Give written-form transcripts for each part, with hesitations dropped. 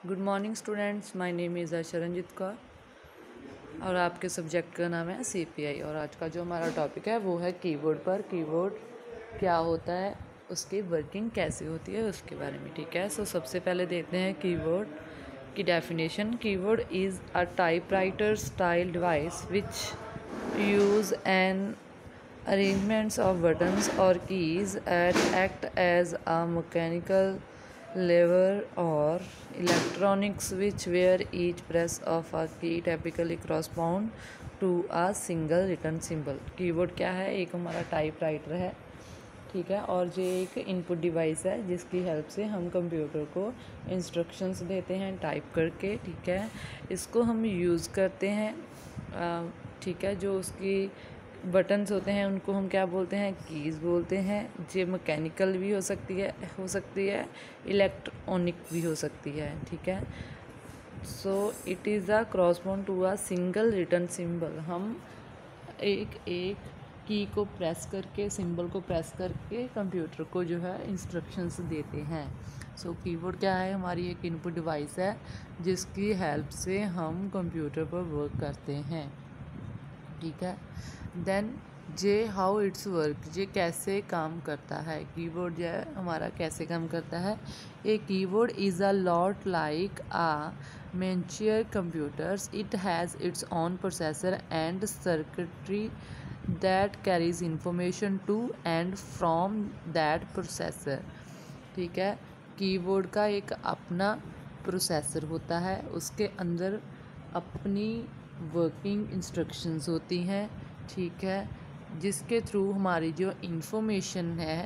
Good morning students, my name is Sharanjeet Kaur और आपके subject का नाम है सीपीआई। और आज का जो हमारा टॉपिक है वो है कीबोर्ड पर। कीबोर्ड क्या होता है, उसकी वर्किंग कैसे होती है, उसके बारे में। ठीक है, सो सबसे पहले देखते हैं कीबोर्ड की definition. Keyboard is a typewriter style device which use an arrangements of buttons or keys that act as a mechanical lever or electronic switch where each press of a key typically correspond to a single written symbol। Keyboard क्या है? एक हमारा typewriter है, ठीक है, और ये एक इनपुट डिवाइस है जिसकी हेल्प से हम कंप्यूटर को इंस्ट्रक्शंस देते हैं टाइप करके। ठीक है, इसको हम यूज़ करते हैं। ठीक है, जो उसकी बटन्स होते हैं उनको हम क्या बोलते हैं? कीज़ बोलते हैं। ये मैकेनिकल भी हो सकती है, इलेक्ट्रॉनिक भी हो सकती है। ठीक है, so it is a crossbone to a single written symbol. हम एक एक की को प्रेस करके, सिंबल को प्रेस करके कंप्यूटर को जो है इंस्ट्रक्शंस देते हैं। सो कीबोर्ड क्या है? हमारी एक इनपुट डिवाइस है जिसकी हेल्प से हम कंप्यूटर पर वर्क करते हैं। ठीक है, देन जे हाउ इट्स वर्क, ये कैसे काम करता है? कीबोर्ड जो है हमारा कैसे काम करता है? A keyboard is a lot like a miniature computers. It has its own processor and circuitry that carries information to and from that processor. ठीक है, कीबोर्ड का एक अपना प्रोसेसर होता है, उसके अंदर अपनी वर्किंग इंस्ट्रक्शंस होती हैं। ठीक है, जिसके थ्रू हमारी जो इंफॉर्मेशन है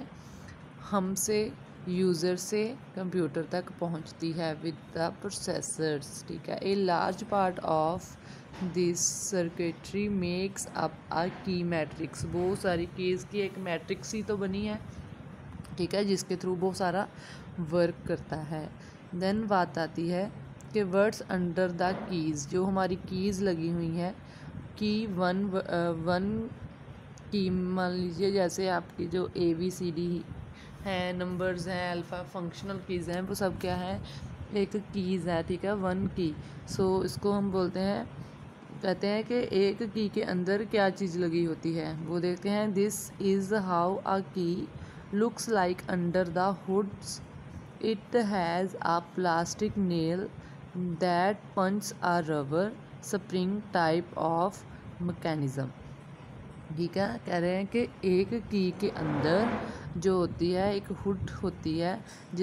हमसे, यूज़र से कंप्यूटर तक पहुंचती है विद द प्रोसेसर्स। ठीक है, a large part of this circuitry makes up a key matrix. बहुत सारी कीज़ की एक मैट्रिक्स ही तो बनी है। ठीक है, जिसके थ्रू बहुत सारा वर्क करता है। देन बात आती है कि वर्ड्स अंडर द कीज़, जो हमारी कीज़ लगी हुई हैं, की वन की मान लीजिए, जैसे आपकी जो ABCD हैं, नंबर्स हैं, अल्फ़ा, फंक्शनल कीज़ हैं, वो सब क्या है? एक कीज़ है। ठीक है, वन की। सो इसको हम बोलते हैं, कहते हैं कि एक की के अंदर क्या चीज़ लगी होती है, वो देखते हैं। This is how a key looks like under the hoods. It has a plastic nail that punch a rubber spring type of mechanism. ठीक है, कह रहे हैं कि एक की के अंदर जो होती है एक हुड होती है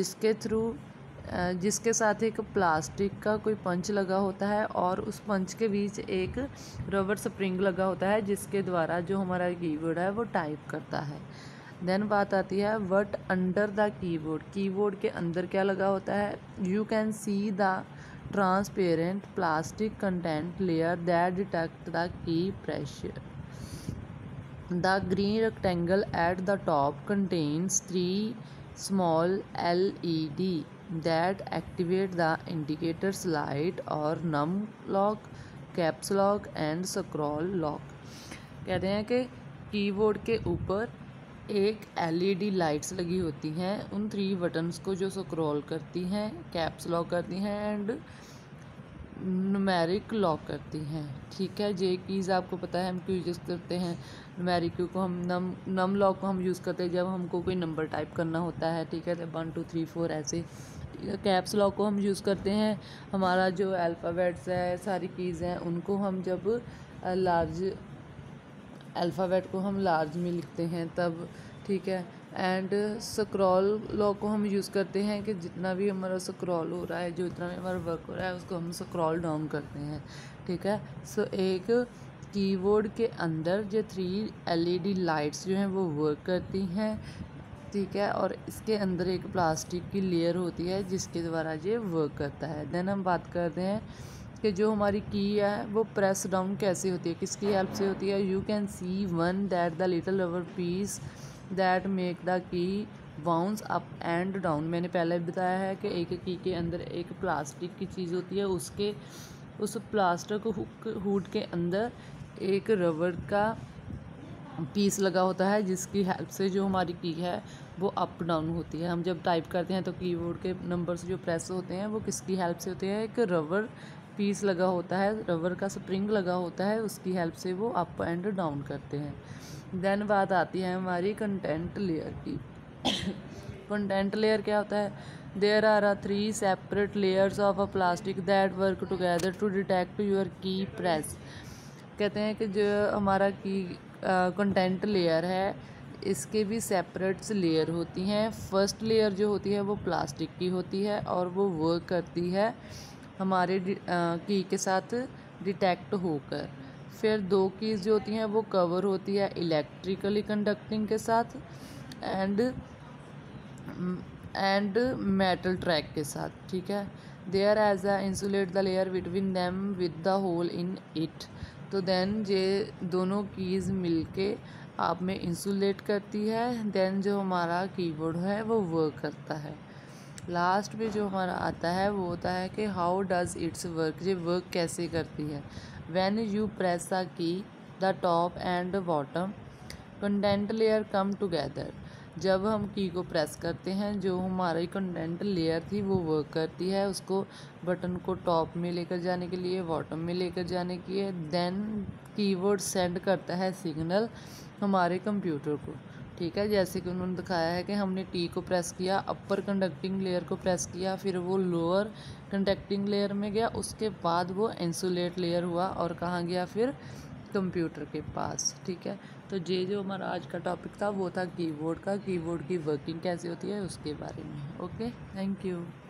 जिसके साथ एक प्लास्टिक का कोई पंच लगा होता है और उस पंच के बीच एक रबर स्प्रिंग लगा होता है जिसके द्वारा जो हमारा कीबोर्ड है वो टाइप करता है। देन बात आती है what under the keyboard. Keyboard के अंदर क्या लगा होता है? You can see the transparent plastic content layer that detect the key pressure. The green rectangle at the top contains 3 small LED that activate the indicators light or num lock, caps lock and scroll lock। कहते हैं कि keyboard के ऊपर एक LED lights लगी होती हैं, उन 3 बटन्स को जो स्क्रॉल करती हैं, कैप्स लॉक करती हैं एंड न्यूमेरिक लॉक करती हैं। ठीक है, जे कीज़ आपको पता है हम क्यों यूज़ करते हैं। न्यूमेरिक को हम नम लॉक को हम यूज़ करते हैं जब हमको कोई नंबर टाइप करना होता है। ठीक है, तो 1 2 3 4 ऐसे। कैप्स लॉक को हम यूज़ करते हैं, हमारा जो अल्फ़ाबेट्स है, सारी कीज़ हैं, उनको हम जब लार्ज अल्फ़ाबेट को हम लार्ज में लिखते हैं तब। ठीक है, एंड स्क्रॉल लॉक को हम यूज़ करते हैं कि जितना भी हमारा स्क्रॉल हो रहा है, जो इतना भी हमारा वर्क हो रहा है, उसको हम स्क्रॉल डाउन करते हैं। ठीक है, सो एक कीबोर्ड के अंदर जो 3 LED लाइट्स जो हैं वो वर्क करती हैं। ठीक है, और इसके अंदर एक प्लास्टिक की लेयर होती है जिसके द्वारा ये वर्क करता है। देन हम बात करते हैं कि जो हमारी की है वो प्रेस डाउन कैसे होती है, किसकी हेल्प से होती है। You can see one that the little rubber piece that make the key bounce up and down. मैंने पहले बताया है कि एक की के अंदर एक प्लास्टिक की चीज़ होती है, उस प्लास्टिक हुड के अंदर एक रबर का पीस लगा होता है जिसकी हेल्प से जो हमारी की है वो अप डाउन होती है। हम जब टाइप करते हैं तो कीबोर्ड के नंबर्स जो प्रेस होते हैं वो किसकी हेल्प से होते हैं, एक रबर पीस लगा होता है, रबर का स्प्रिंग लगा होता है, उसकी हेल्प से वो अप एंड डाउन करते हैं। देन बात आती है हमारी कंटेंट लेयर की। कंटेंट लेयर क्या होता है, there are 3 separate layers of a plastic that work together to detect your key press. कहते हैं कि जो हमारा की कंटेंट लेयर है, इसके भी सेपरेट्स लेयर होती हैं। फर्स्ट लेयर जो होती है वो प्लास्टिक की होती है और वो वर्क करती है हमारे की के साथ डिटेक्ट होकर। फिर 2 कीज़ जो होती हैं वो कवर होती है इलेक्ट्रिकली कंडक्टिंग के साथ एंड मेटल ट्रैक के साथ, ठीक है। There as a insulate the layer between them with the hole in it. तो देन ये दोनों कीज़ मिलके आप में इंसुलेट करती है, देन जो हमारा कीबोर्ड है वो वर्क करता है। लास्ट में जो हमारा आता है वो होता है कि हाउ डज़ इट्स वर्क, ये वर्क कैसे करती है। When you press the key the top and bottom content layer come together. जब हम की को प्रेस करते हैं, जो हमारी कंटेंट लेयर थी वो वर्क करती है, उसको बटन को टॉप में लेकर जाने के लिए, बॉटम में लेकर जाने के लिए। देन कीबोर्ड सेंड करता है सिग्नल हमारे कंप्यूटर को, ठीक है। जैसे कि उन्होंने दिखाया है कि हमने टी को प्रेस किया, अपर कंडक्टिंग लेयर को प्रेस किया, फिर वो लोअर कंडक्टिंग लेयर में गया, उसके बाद वो इंसुलेट लेयर हुआ और कहाँ गया, फिर कंप्यूटर के पास, ठीक है। तो ये जो हमारा आज का टॉपिक था वो था कीबोर्ड का, कीबोर्ड की वर्किंग कैसे होती है उसके बारे में। Okay, thank you.